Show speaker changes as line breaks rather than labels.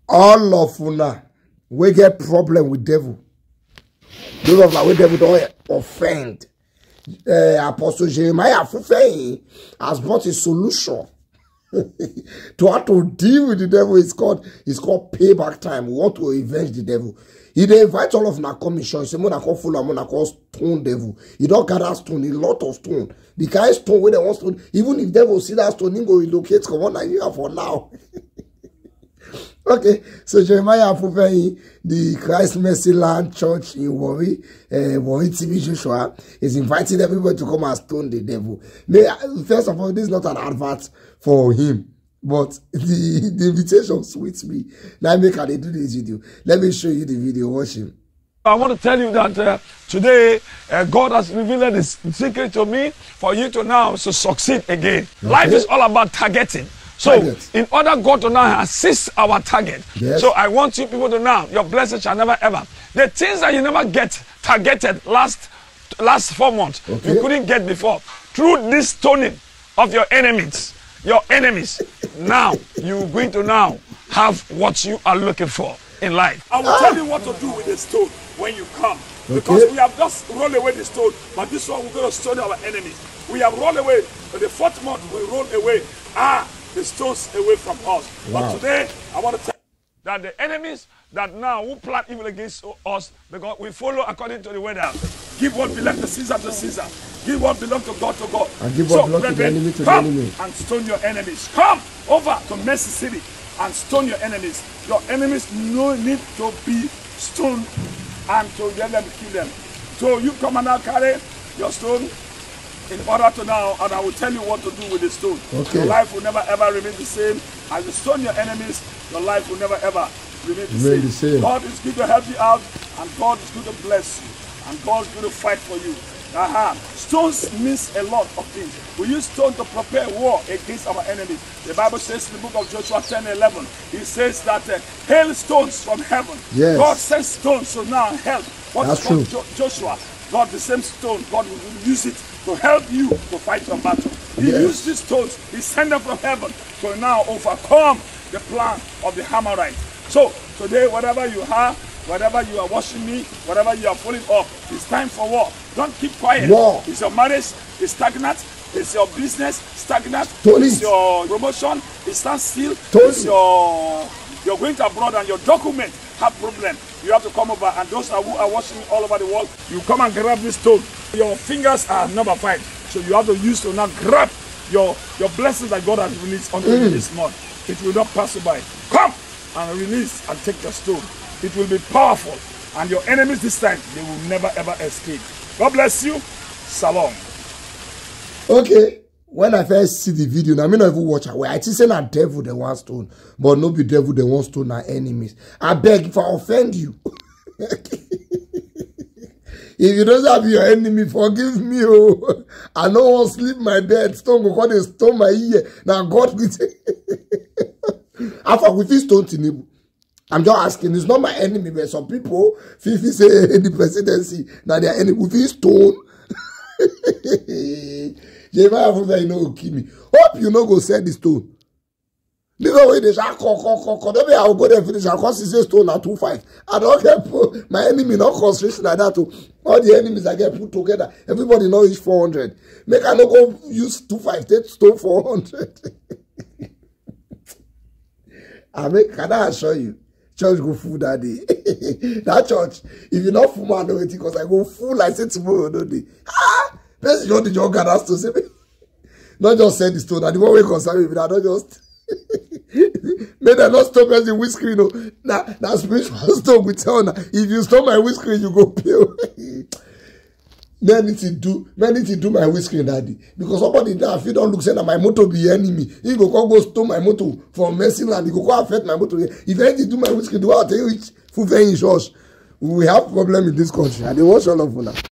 All of una we get problem with devil. Those of us with devil don't offend. Apostle Jeremiah Fufeyin has brought a solution to how to deal with the devil. It's called payback time. We want to avenge the devil. He dey invite all of na commission. Say, "Mona call full, mona call stone devil." He don't gather stone, a lot of stone. The kind of stone where they want stone, even if devil see that stone, he go relocate. Come on, Nigeria for now. Okay, so Jeremiah Fufeyin, the Christ Mercy Land Church in Warri TV Joshua, is inviting everybody to come and stone the devil. First of all, this is not an advert for him, but the invitation sweets me. Now make how they do this video. Let me show you the video. Watch him.
I want to tell you that today God has revealed His secret to me for you to now succeed again. Okay. Life is all about targeting. So, in order God to now assist our target, so I want you people to now, your blessings shall never ever. The things that you never get targeted last 4 months, you couldn't get before. Through this stoning of your enemies, now you're going to now have what you are looking for in life. I will tell you what to do with the stone when you come. Because we have just rolled away the stone, but this one we're going to stone our enemies. We have rolled away, but the 4th month we roll away. The stones away from us. Wow. But today, I want to tell you that the enemies that now who plot evil against us, because we follow according to the word. Give what belongs to Caesar. Give what belongs to God to God.
And give what belongs to the enemy to the enemy.
Come and stone your enemies. Come over to Mercy City and stone your enemies. Your enemies no need to be stoned and to let them kill them. So you come and now carry your stone in order to now, and I will tell you what to do with the stone. Your life will never ever remain the same. As you stone your enemies, your life will never ever remain the same. God is going to help you out, and God is going to bless you, and God is going to fight for you. Stones means a lot of things. We use stone to prepare war against our enemies. The Bible says in the book of Joshua 10:11, it says that hail stones from heaven. God sends stones to now help. What's from Joshua? God, the same stone, God will use it to help you to fight your battle. He used these stones, He sent them from heaven to now overcome the plan of the Amorites. So today, whatever you have, whatever you are watching me, whatever you are pulling up, it's time for war. Don't keep quiet. War. Is your marriage stagnant? Is your business stagnant? Is your promotion stands still? Is you're going to abroad and your document have problem? You have to come over, and those who are watching me all over the world, you come and grab this stone. Your fingers are number 5, so you have to use to now grab your blessings that God has released unto you this month. It will not pass you by. Come and release and take your stone. It will be powerful, and your enemies this time, they will never ever escape. God bless you. Shalom.
Okay. When I first see the video, now I may not even watch it. I just say na devil they want stone, but no be devil they want stone na enemies. I beg if I offend you. If you don't have your enemy, forgive me. Oh, I no want sleep my bed. Stone go come stone my ear. Now God will say, after we feel stone to I'm just asking. It's not my enemy, but some people feel say the presidency now their enemy. We feel stone. Jeremiah Fufeyin no go kill me. Hope you no go sell the stone. This way they shall call. Maybe I will go there finish. I will see stone at 2.5. I don't get my enemy not constriction like that. All the enemies I get put together. Everybody know each 400. Make I no go use 2.5. Take stone 400. Can I assure you? Church go full that day. That church, if you not full man, no waiting because I go full. I say tomorrow no day. Best you the job has to say me. Not just send the stone. And the one way concern me, not just may they not stop us the whiskey, no. Now spiritual stone with tell now. If you stop my whiskey, you go pay. Men need to do my whiskey that day. Because somebody now, if you don't look, say that my motor be enemy. He go stole my motor from Mercy Land. He go affect my motor. If anything do my whiskey, do I tell you which Fufeyin church? We have problem in this country. And they watch all of us.